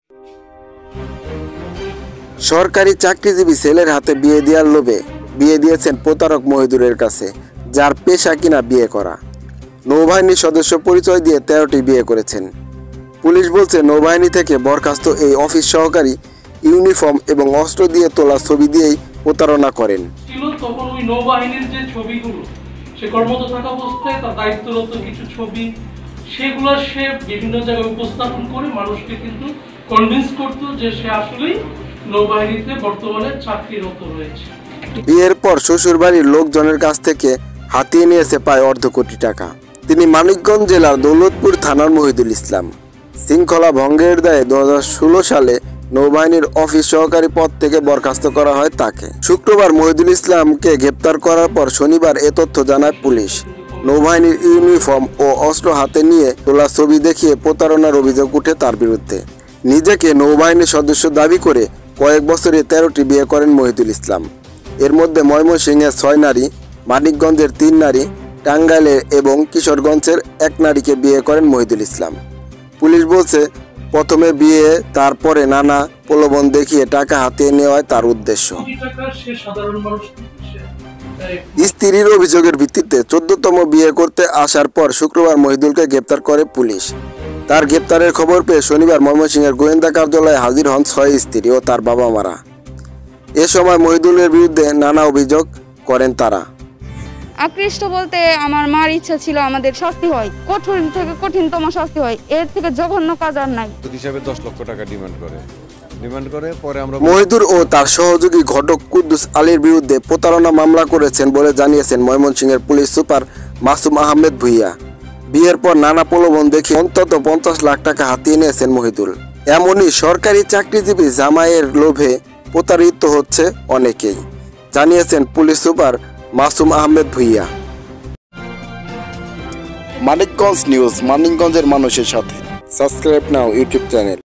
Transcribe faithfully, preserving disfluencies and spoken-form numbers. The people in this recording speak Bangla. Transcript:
সরকারি চাকরিজীবী ছেলের হাতে বিয়ে দেওয়ার লোভে বিয়ে দিয়েছেন প্রতারক মহিদুরের কাছে, যার পেশা কিনা বিয়ে করা। নৌবাহিনীর সদস্য পরিচয় দিয়ে তেরোটি বিয়ে করেছেন। পুলিশ বলছে নৌবাহিনী থেকে বরখাস্ত এই অফিস সহকারী ইউনিফর্ম এবং অস্ত্র দিয়ে তোলা ছবি দিয়েই প্রতারণা করেন। তখন ওই নৌবাহিনীর যে ছবিগুলো সে কর্মরত থাকা অবস্থায় তার দায়িত্বরত কিছু ছবি সেগুলো সে বিভিন্ন জায়গায় উপস্থাপন করে মানুষকে কিন্তু কনভিন্স করতো যে সে আসলেই নৌবাহিনীতে বর্তমানে চাকরিরত রয়েছে। বিয়ের পর শ্বশুর বাড়ির লোকজনের কাছ থেকে হাতিয়ে নিয়েছে প্রায় অর্ধ কোটি টাকা। তিনি মানিকগঞ্জ জেলার দৌলতপুর থানার মহিদুল ইসলাম। শৃঙ্খলা ভঙ্গের দায়ে দু হাজার ষোলো সালে নৌবাহিনীর অফিস সহকারী পদ থেকে বরখাস্ত করা হয় তাকে। শুক্রবার মহিদুল ইসলামকে গ্রেপ্তার করার পর শনিবার এ তথ্য জানায় পুলিশ। নৌবাহিনীর ইউনিফর্ম ও অস্ত্র হাতে নিয়ে তোলা ছবি দেখিয়ে প্রতারণার অভিযোগ উঠে তার বিরুদ্ধে। নিজেকে নৌবাহিনীর সদস্য দাবি করে কয়েক বছরে তেরোটি বিয়ে করেন মহিদুল ইসলাম। এর মধ্যে ময়মনসিংহের ছয় নারী, মানিকগঞ্জের তিন নারী, টাঙ্গাইলের এবং কিশোরগঞ্জের এক নারীকে বিয়ে করেন মহিদুল ইসলাম। পুলিশ বলছে প্রথমে বিয়ে, তারপরে নানা প্রলোভন দেখিয়ে টাকা হাতিয়ে নেওয়ায় তার উদ্দেশ্য। স্ত্রীর অভিযোগের ভিত্তিতে চোদ্দতম বিয়ে করতে আসার পর শুক্রবার মহিদুলকে গ্রেপ্তার করে পুলিশ। তার গ্রেপ্তারের খবর পেয়ে শনিবার ময়মনসিংহের গোয়েন্দা কার্যালয়ে হাজির হন ছয় স্ত্রী ও তার বাবা মারা। এ সময় মহিদুলের বিরুদ্ধে নানা অভিযোগ করেন তারা। আকৃষ্ট বলতে আমার মার ইচ্ছা ছিল আমাদের শাস্তি হয়, কঠিন থেকে কঠিনতম শাস্তি হয়, এর থেকে জঘন্য কাজ আর নাই। হিসাবে দশ লক্ষ টাকা ডিমান্ড করে ডিমান্ড করে পরে আমরা মহিদুর ও তার সহযোগী ঘটক কুদ্দুস আলীর বিরুদ্ধে প্রতারণা মামলা করেছেন বলে জানিয়েছেন ময়মনসিংহের পুলিশ সুপার মাসুম আহমেদ ভুইয়া। বিয়ের পর নানা প্রলোভন দেখে অন্তত পঞ্চাশ লাখ টাকা হাতিয়ে নিয়েছেন মহিদুল। এমনই সরকারি চাকরিজীবী জামাইয়ের লোভে প্রতারিত হচ্ছে অনেকেই, জানিয়েছেন police super Masum Ahmed Bhuiyan. Manikganj news, মানিকগঞ্জের মানুষের সাথে। Subscribe now YouTube channel.